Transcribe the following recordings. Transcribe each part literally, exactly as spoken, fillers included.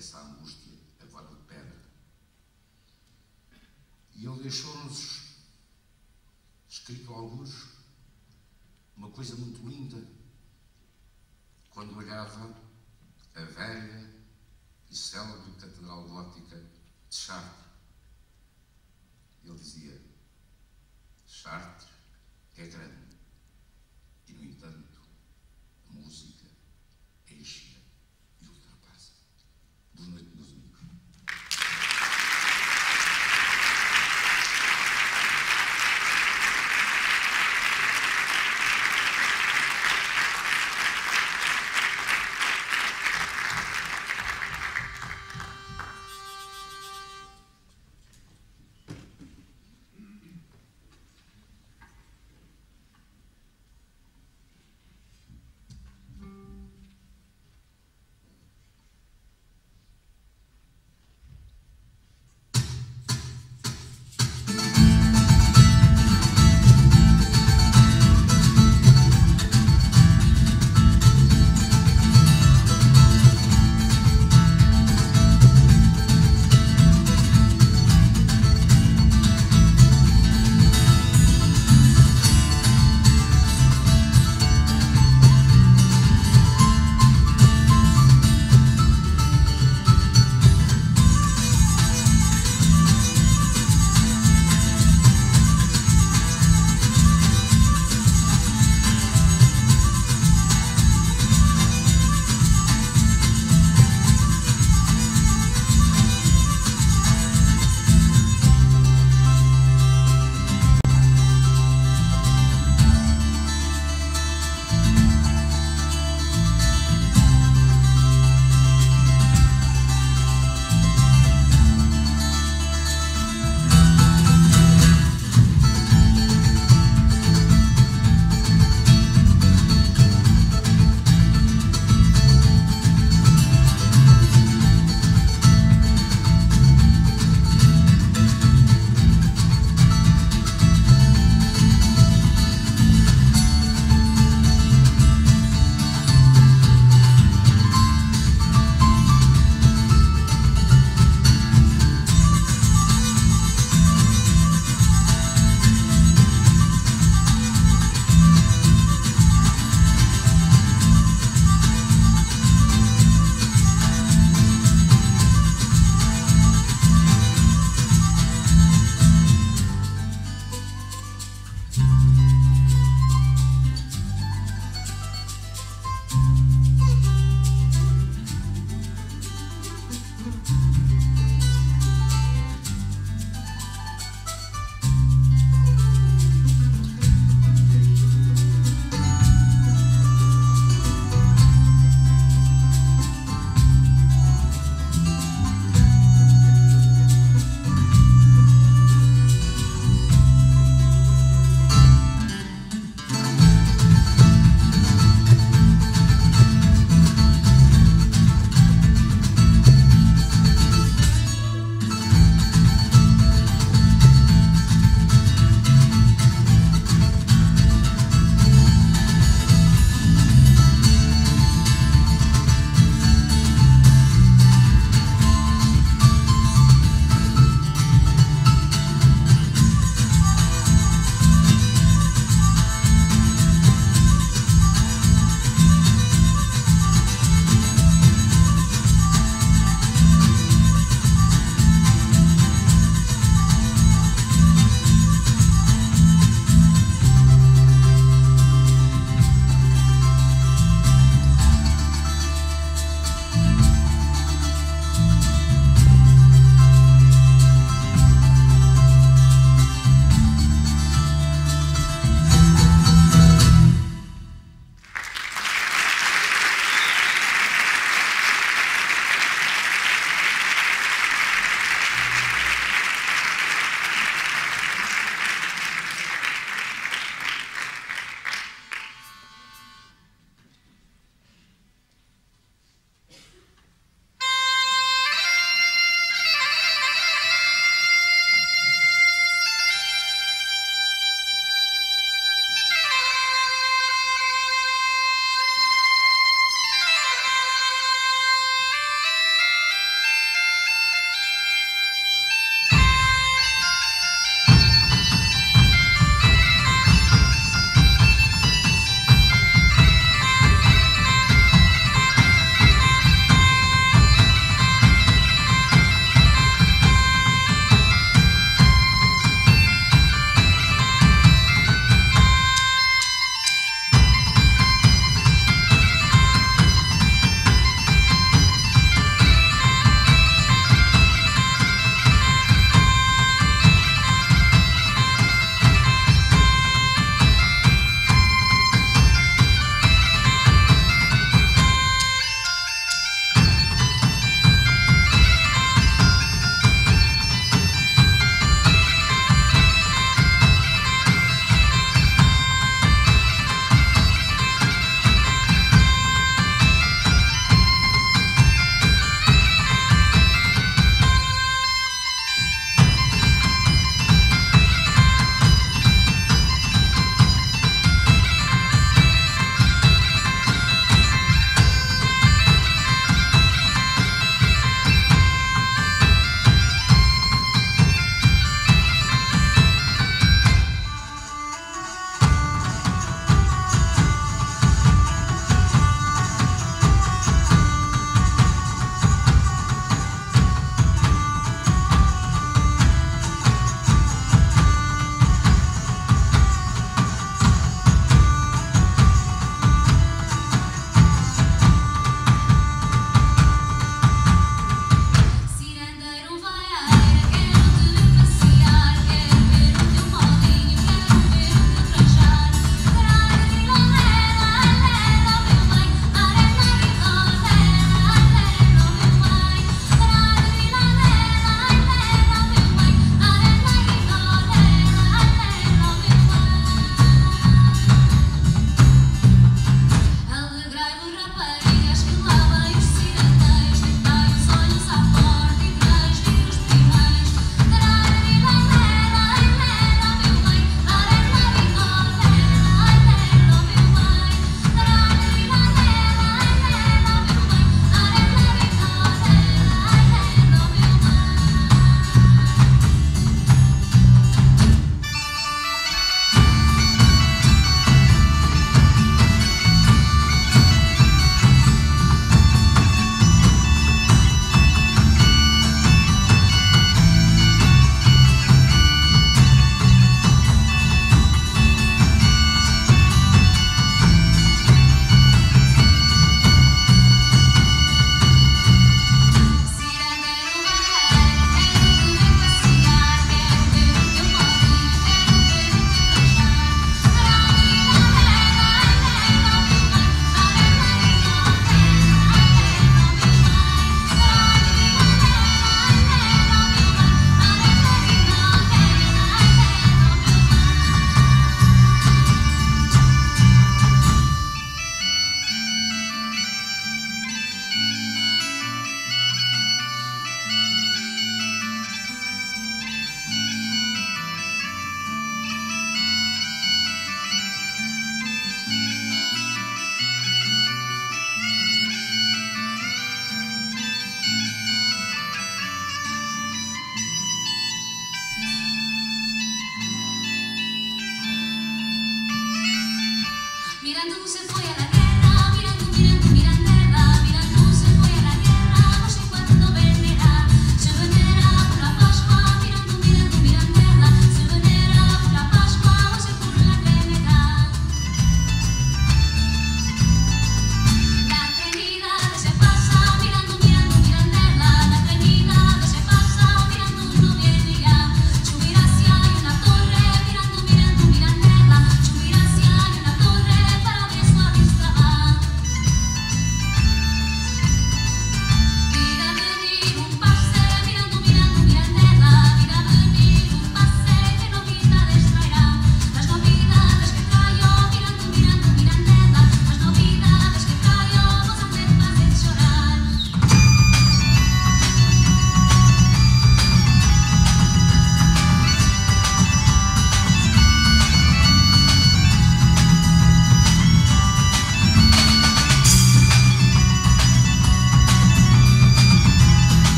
essa angústia agora de pedra. E ele deixou-nos escrito alguns uma coisa muito linda quando olhava a velha e célebre Catedral Gótica de Chartres. Ele dizia: Chartres é grande e, no entanto, a música enche e ultrapassa. Boa noite, meus amigos.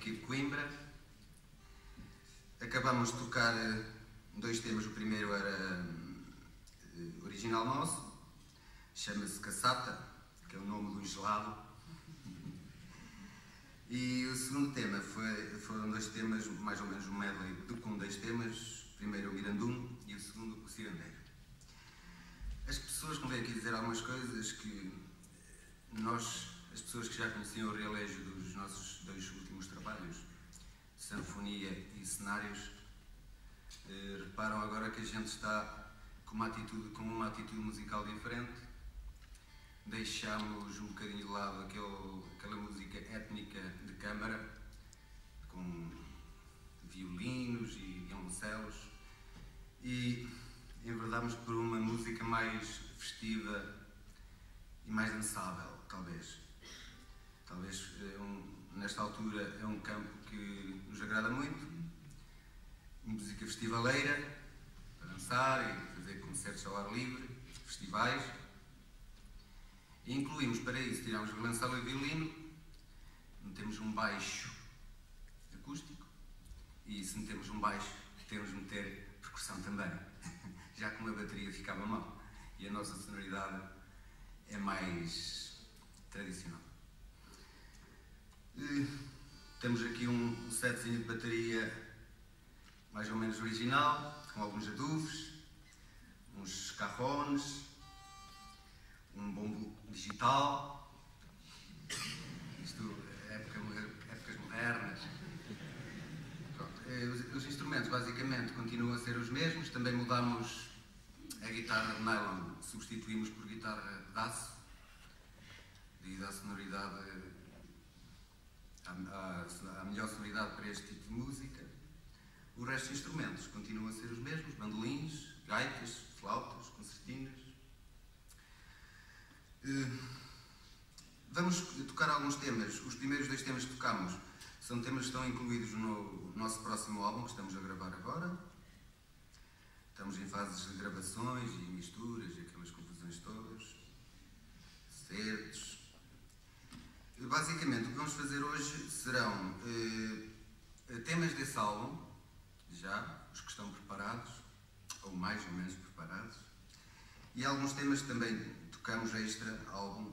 aqui de Coimbra. Acabamos de tocar dois temas. O primeiro era uh, original nosso, chama-se Cassata, que é o nome do gelado. E o segundo tema foi, foram dois temas, mais ou menos um medley de com dois temas. O primeiro o Mirandum e o segundo o Cirandeiro. As pessoas que vêm aqui dizer algumas coisas que nós, as pessoas que já conheciam o Realégio dos nossos dois últimos trabalhos, Sinfonia e Cenários, eh, reparam agora que a gente está com uma atitude, com uma atitude musical diferente. Deixámos um bocadinho de lado aquele, aquela música étnica de câmara, com violinos e violoncelos, e enverdámos por uma música mais festiva e mais dançável, talvez. Talvez é um, nesta altura é um campo que nos agrada muito. Música festivaleira, para dançar e fazer concertos ao ar livre, festivais. E incluímos para isso, tiramos o violoncelo e o violino, metemos um baixo acústico e se metemos um baixo, temos de meter percussão também, já que uma bateria ficava mal. E a nossa sonoridade é mais tradicional. E temos aqui um, um setzinho de bateria mais ou menos original, com alguns adufes, uns carrones, um bombo digital, isto é época, épocas modernas. Pronto. Os, os instrumentos basicamente continuam a ser os mesmos, também mudamos a guitarra de nylon, substituímos por guitarra de aço, devido à sonoridade, à, à, à melhor sonoridade para este tipo de música. O resto dos instrumentos continuam a ser os mesmos, bandolins, gaitas, flautas, concertinas. Vamos tocar alguns temas. Os primeiros dois temas que tocamos são temas que estão incluídos no nosso próximo álbum que estamos a gravar agora. Estamos em fases de gravações e misturas e aquelas confusões todas, certos. Basicamente o que vamos fazer hoje serão eh, temas desse álbum, já, os que estão preparados, ou mais ou menos preparados, e alguns temas que também tocamos extra álbum,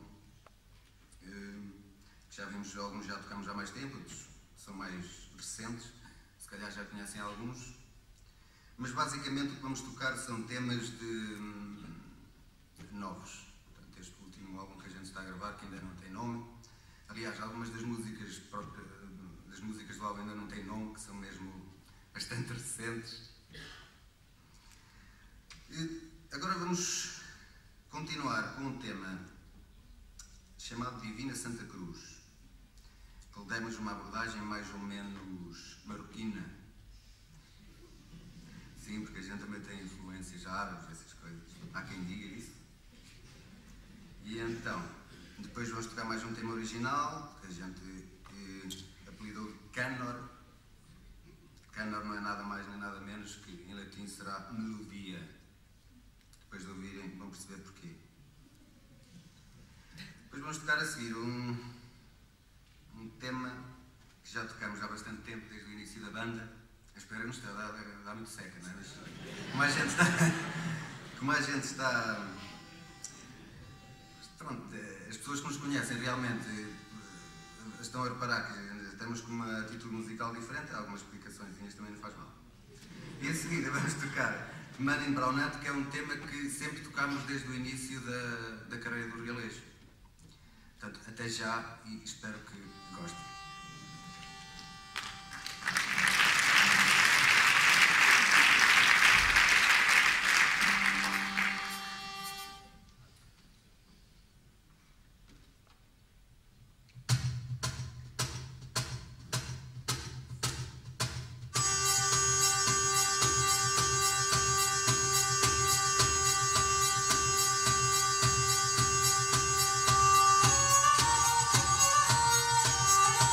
que já vimos alguns, já tocamos há mais tempo, outros são mais recentes, se calhar já conhecem alguns, mas basicamente o que vamos tocar são temas de, de novos. Portanto, este último álbum que a gente está a gravar, que ainda não tem nome, aliás, algumas das músicas, próprias, das músicas do álbum ainda não têm nome, que são mesmo bastante recentes. E agora vamos continuar com um tema chamado Divina Santa Cruz. Ele demos uma abordagem mais ou menos marroquina. Sim, porque a gente também tem influências árabes, essas coisas. Há quem diga isso. E então, depois vamos tocar mais um tema original, que a gente eh, apelidou de Canor. Canor não é nada mais nem nada menos que em latim será melodia. Depois de ouvirem vão perceber porquê. Depois vamos tocar a seguir um, um tema que já tocamos há bastante tempo, desde o início da banda. A espera nos está a dar, a dar muito seca, não é? Mas como a gente está... Como a gente está... Pronto, as pessoas que nos conhecem realmente estão a reparar que estamos com uma atitude musical diferente, há algumas explicações, também não faz mal. E a seguir vamos tocar Man in Brown Hat, que é um tema que sempre tocamos desde o início da, da carreira do Realégio. Portanto, até já e espero que gostem. Thank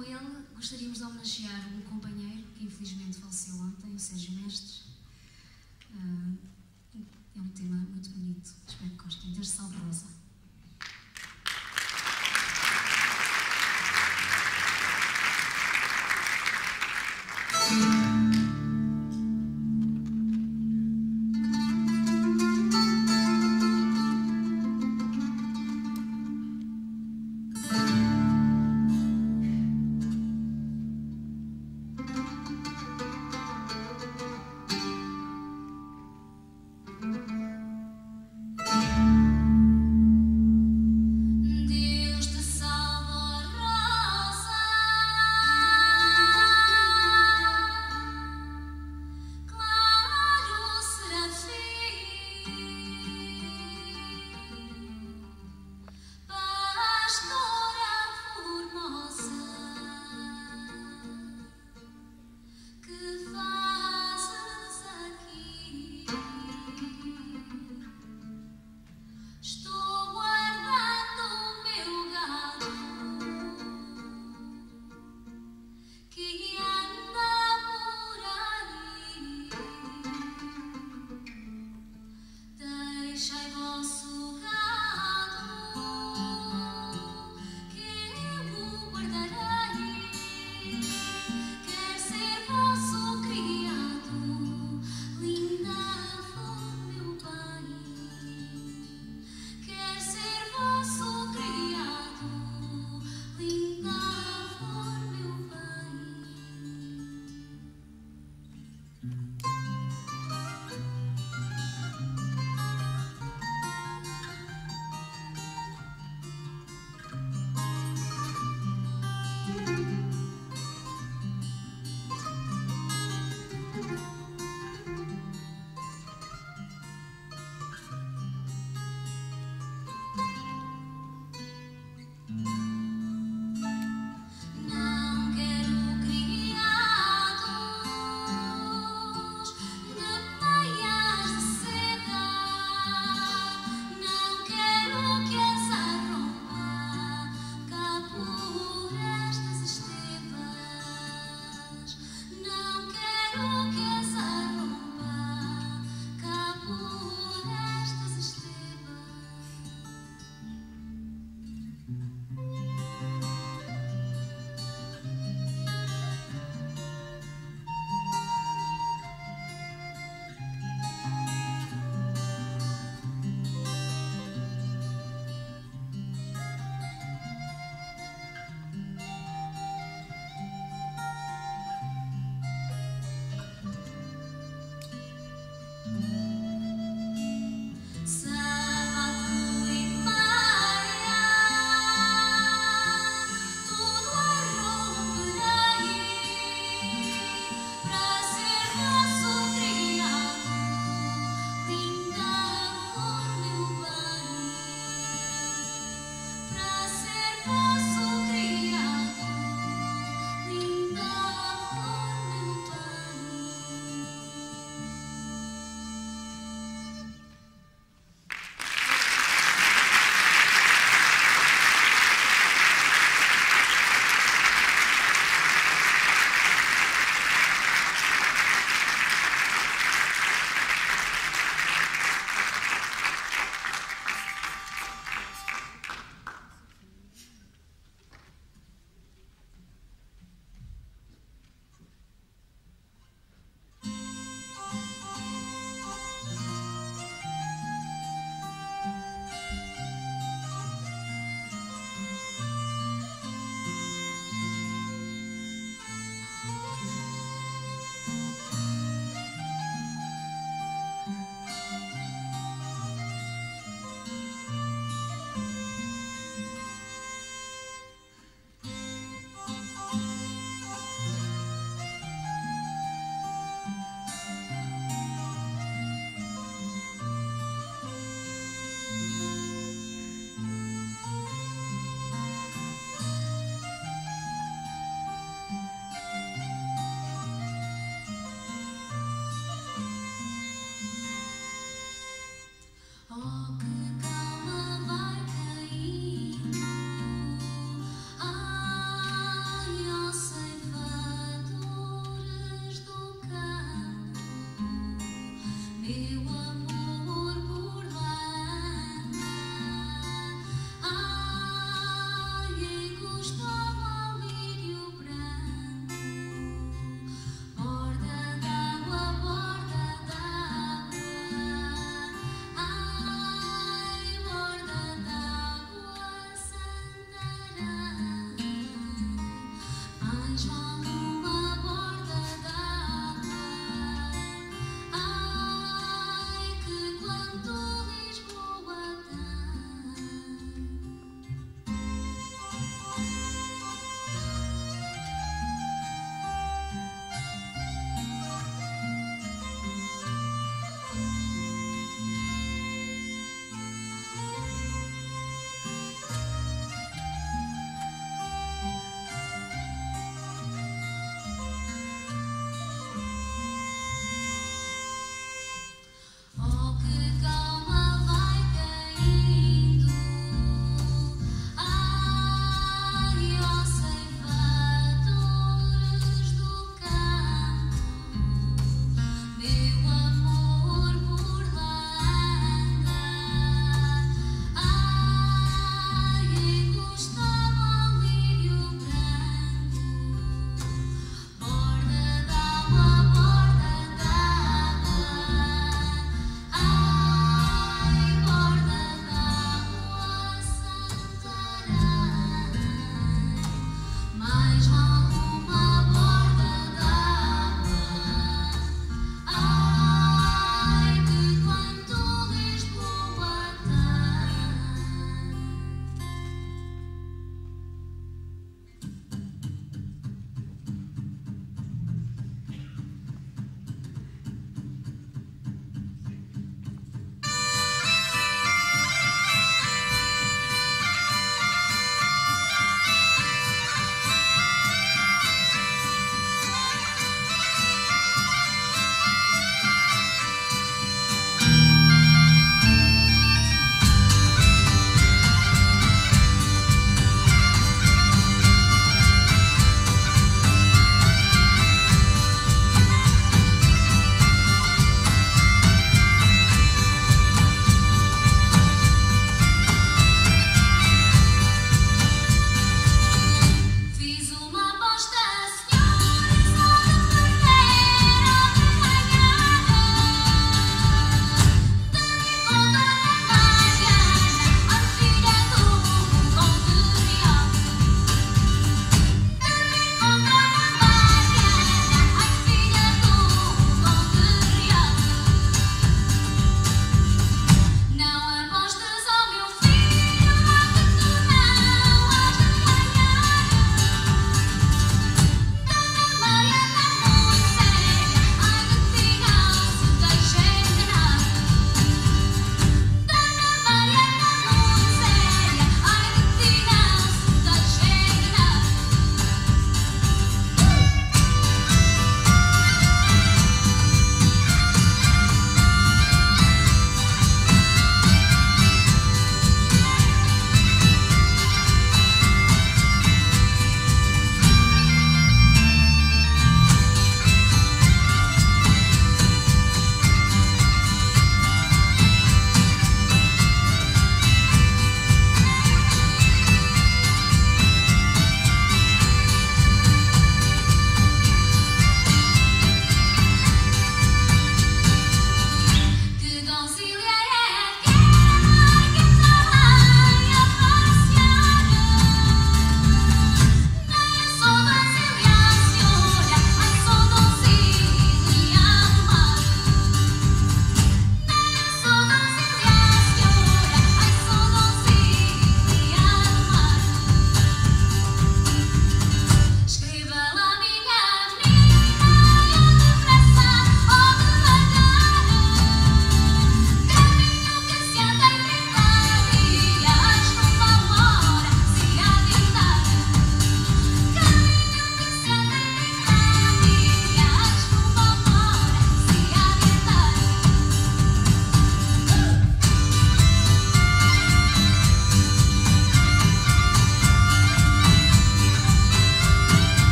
com ele, gostaríamos de homenagear um companheiro que infelizmente faleceu ontem, o Sérgio Mestres. Uh, é um tema muito bonito, espero que gostem. Deus salve Rosa. meu amor por lá. Ai, encostado ao lírio branco, borda d'água, borda d'água. Ai, borda d'água, Santarém. Mais vale uma borda d'água. Ai,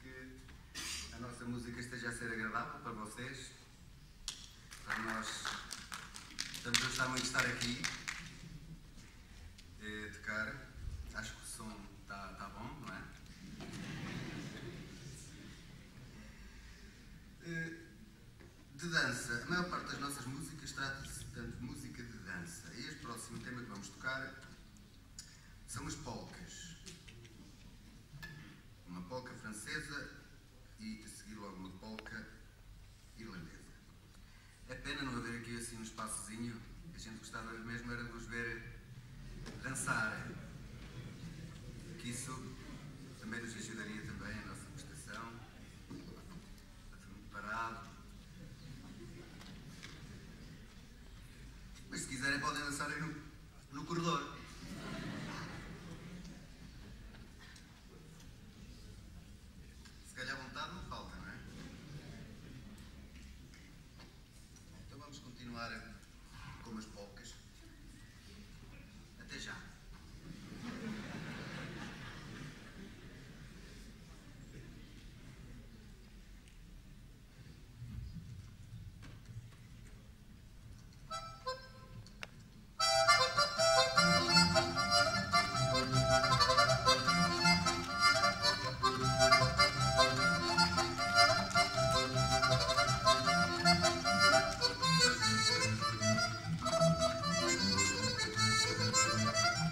que a nossa música esteja a ser agradável para vocês. Para nós, estamos a gostar muito de estar aqui, a tocar. Acho que o som está tá bom, não é? De dança, a maior parte das nossas músicas trata-se, portanto, de música de dança. E este próximo tema que vamos tocar são as polcas. Uma polca francesa e a seguir logo uma polca irlandesa. É pena não haver aqui assim um espaçozinho. A gente gostava mesmo era de vos ver dançar. Que isso também nos ajudaria também a nossa prestação. Está tudo muito parado. Mas se quiserem podem dançar aí no, no corredor. Se calhar vontade não falta, não é? Então vamos continuar com as polcas. Até já. Thank you.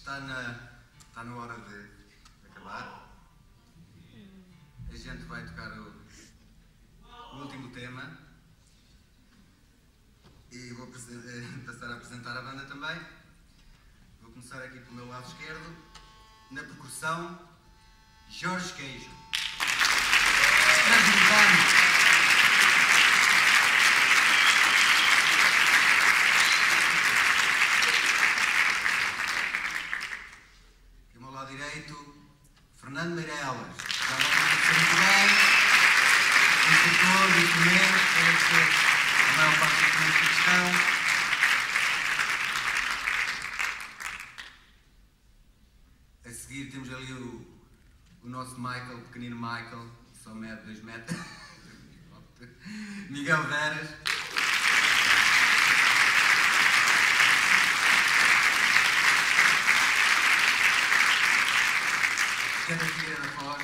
está na, está na hora de acabar. A gente vai tocar o, o último tema e vou passar a apresentar a banda também. Vou começar aqui pelo meu lado esquerdo, na percussão, Jorge Queijo. Aqui ao meu lado direito, Fernando Meirelas. Já vamos conhecer muito bem, instrutor, instrumento, deve ser a maior parte dos instrumentos que estão. A seguir temos ali o, o nosso Michael, o pequenino Michael, só mede dois metros. Miguel Veras. Pedro Figueira da Foz.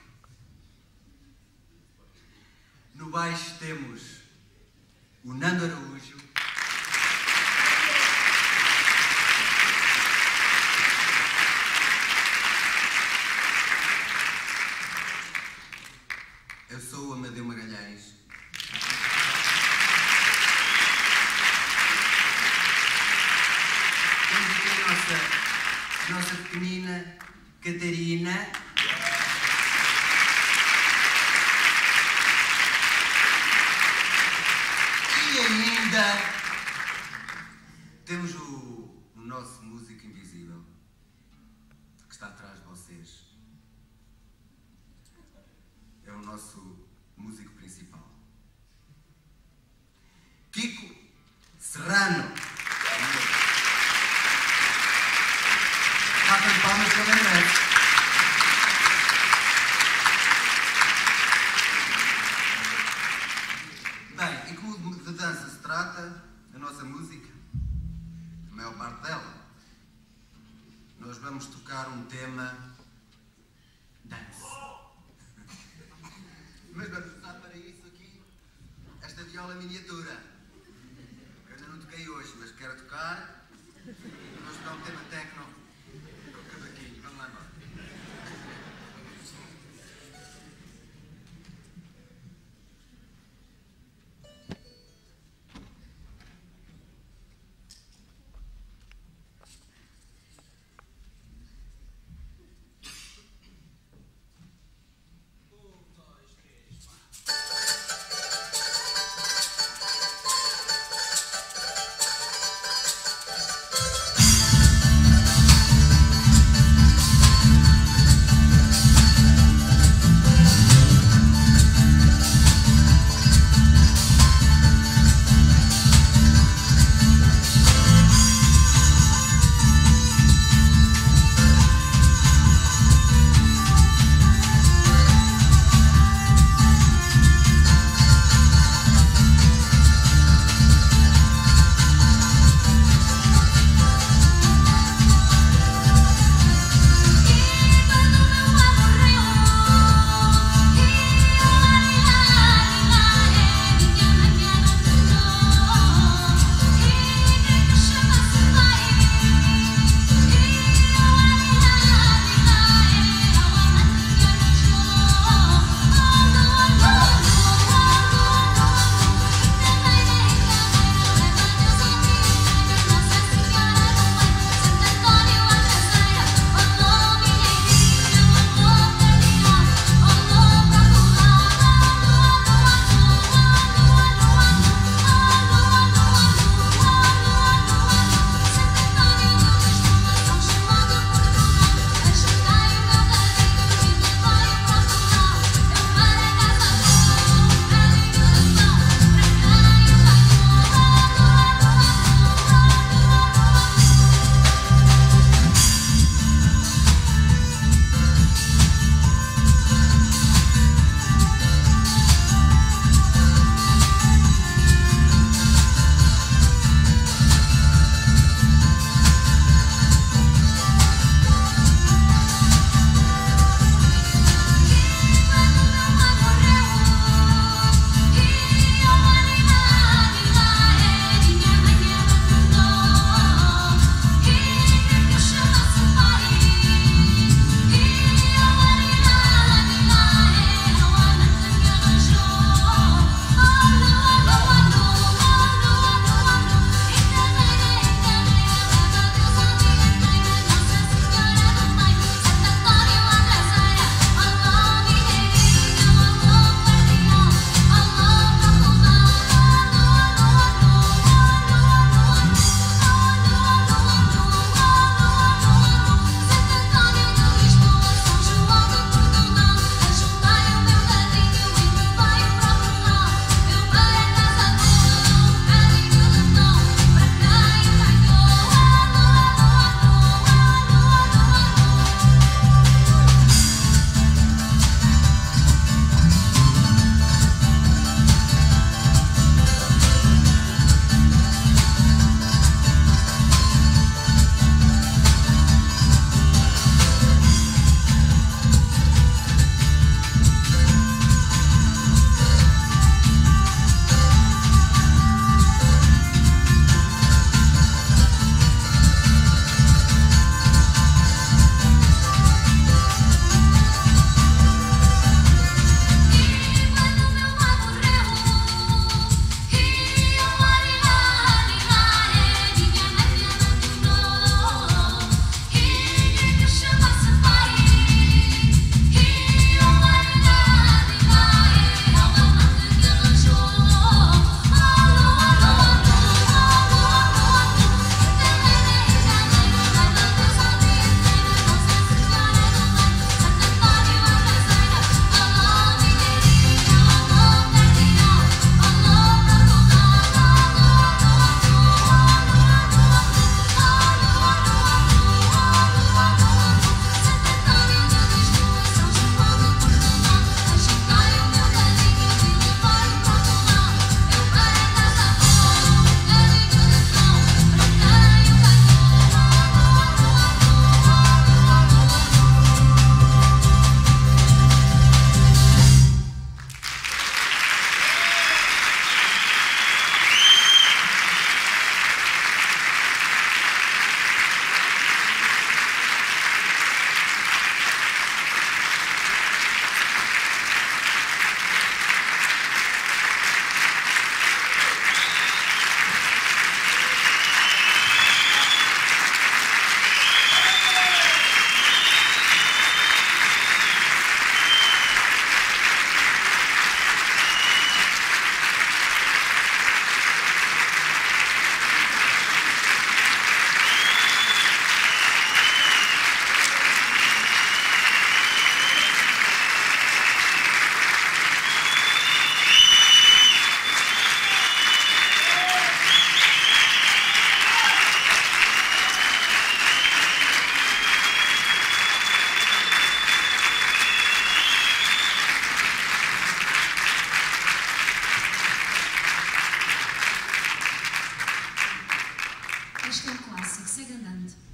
No baixo temos o Nando Araújo. Eu sou o Amadeu Magalhães. Temos aqui a nossa, a nossa pequenina Catarina. E ainda temos o, o nosso músico invisível que está atrás de vocês. É o nosso músico principal, Kiko Serrano. Batem palmas para ele, merece. Bem, e como de dança se trata, a nossa música, a maior parte dela, nós vamos tocar um tema dance. Mas vamos usar para isso aqui esta viola miniatura. Eu ainda não toquei hoje, mas quero tocar. Vamos tocar um tema techno com o cavaquinho. Vamos lá embora. Este é um clássico, segue andando.